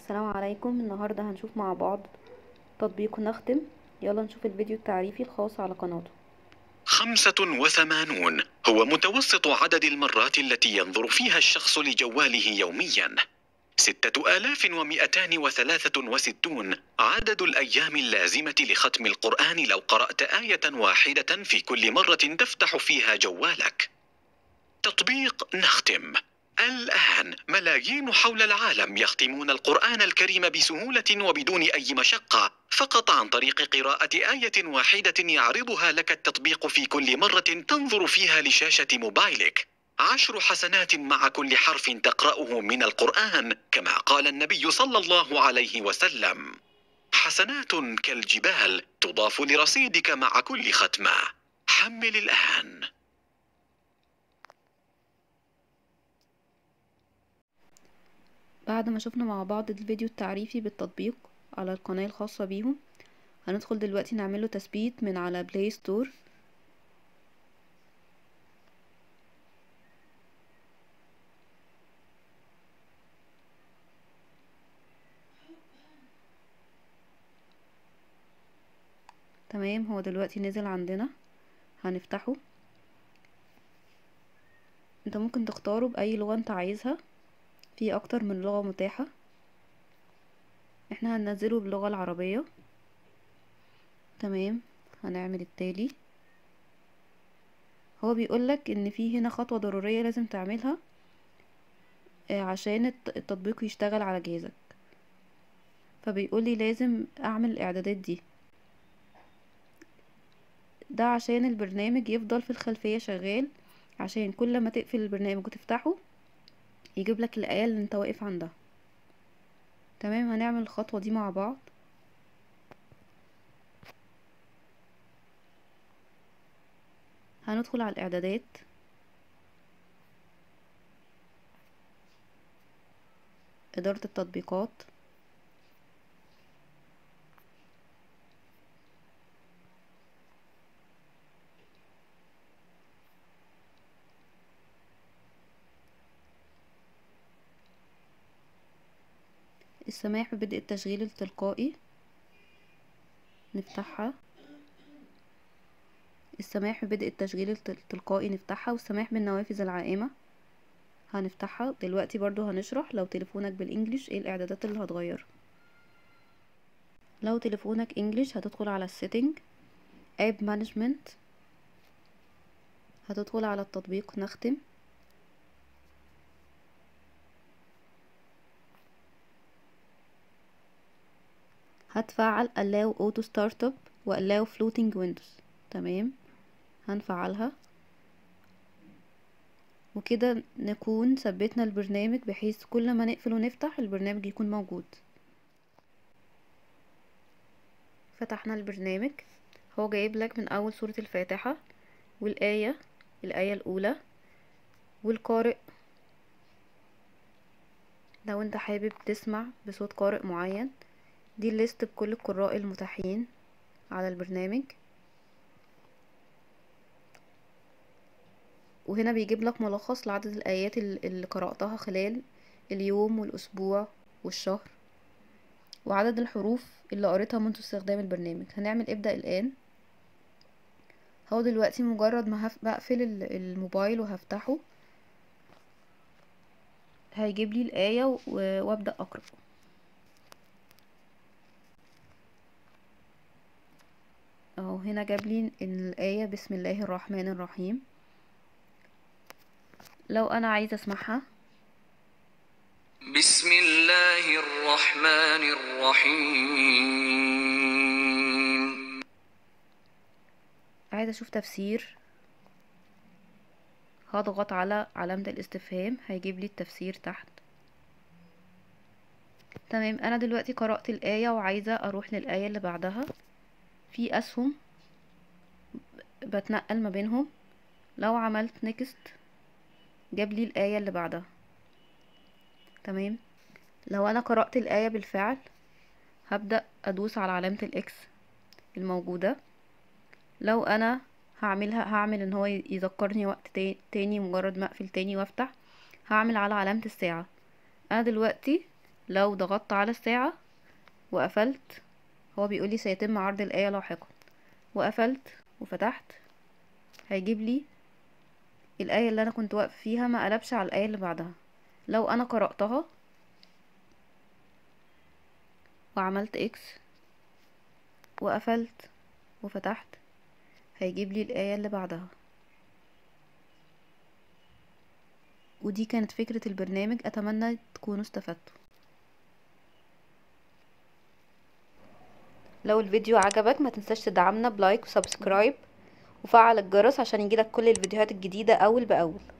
السلام عليكم. النهاردة هنشوف مع بعض تطبيق نختم. يلا نشوف الفيديو التعريفي الخاص على قناته. 85 هو متوسط عدد المرات التي ينظر فيها الشخص لجواله يوميا. 6263 عدد الأيام اللازمة لختم القرآن لو قرأت آية واحدة في كل مرة تفتح فيها جوالك. تطبيق نختم. الآن ملايين حول العالم يختمون القرآن الكريم بسهولة وبدون أي مشقة، فقط عن طريق قراءة آية واحدة يعرضها لك التطبيق في كل مرة تنظر فيها لشاشة موبايلك. 10 حسنات مع كل حرف تقرأه من القرآن، كما قال النبي صلى الله عليه وسلم: حسنات كالجبال تضاف لرصيدك مع كل ختمة. حمل الآن. بعد ما شفنا مع بعض الفيديو التعريفي بالتطبيق على القناة الخاصة بيهم، هندخل دلوقتي نعمله تثبيت من على بلاي ستور. تمام، هو دلوقتي نزل عندنا، هنفتحه. انت ممكن تختاره بأي لغة انت عايزها، في اكتر من لغة متاحة. احنا هننزله باللغة العربية. تمام، هنعمل التالي. هو بيقولك ان في هنا خطوة ضرورية لازم تعملها عشان التطبيق يشتغل على جهازك، فبيقولي لازم اعمل الاعدادات دي. ده عشان البرنامج يفضل في الخلفية شغال، عشان كل ما تقفل البرنامج وتفتحه يجيب لك الآية اللي انت واقف عندها. تمام، هنعمل الخطوة دي مع بعض. هندخل على الإعدادات، إدارة التطبيقات، السماح ببدء التشغيل التلقائي، نفتحها. السماح ببدء التشغيل التلقائي نفتحها، والسماح بالنوافذ العائمة هنفتحها. دلوقتي برضو هنشرح لو تليفونك بالانجليش ايه الاعدادات اللي هتغير. لو تليفونك انجليش هتدخل على السيتنج، اب مانجمنت، هتدخل على التطبيق نختم. هتفعل allow auto startup و allow floating windows. تمام، هنفعلها، وكده نكون ثبتنا البرنامج بحيث كل ما نقفل ونفتح البرنامج يكون موجود. فتحنا البرنامج، هو جايب لك من اول سورة الفاتحة والآية، الآية الأولى، والقارئ لو انت حابب تسمع بصوت قارئ معين. دي الليست بكل القراء المتاحين على البرنامج. وهنا بيجيب لك ملخص لعدد الآيات اللي قرأتها خلال اليوم والأسبوع والشهر، وعدد الحروف اللي قريتها منذ استخدام البرنامج. هنعمل ابدأ الآن. هو دلوقتي مجرد ما بقفل الموبايل وهفتحه هيجيب لي الآية وابدأ أقرأ. اهو هنا جاب لي الآية بسم الله الرحمن الرحيم. لو أنا عايزة أسمعها، بسم الله الرحمن الرحيم. عايزة أشوف تفسير، هضغط على علامة الاستفهام هيجيب لي التفسير تحت. تمام، أنا دلوقتي قرأت الآية وعايزة أروح للآية اللي بعدها. في أسهم بتنقل ما بينهم، لو عملت نيكست جاب لي الآية اللي بعدها. تمام، لو أنا قرأت الآية بالفعل هبدأ أدوس على علامة الإكس الموجودة. لو أنا هعمل ان هو يذكرني وقت تاني، مجرد ما اقفل تاني وافتح هعمل على علامة الساعة. انا دلوقتي لو ضغطت على الساعة وقفلت، هو بيقولي سيتم عرض الآية لاحقا، وقفلت وفتحت، هيجيب لي الآية اللي أنا كنت واقف فيها، ما قلبش على الآية اللي بعدها. لو أنا قرأتها وعملت إكس وقفلت وفتحت، هيجيب لي الآية اللي بعدها. ودي كانت فكرة البرنامج، أتمنى تكونوا استفدتوا. لو الفيديو عجبك ما تنساش تدعمنا بلايك وسبسكرايب وفعل الجرس عشان يجيلك كل الفيديوهات الجديدة أول بأول.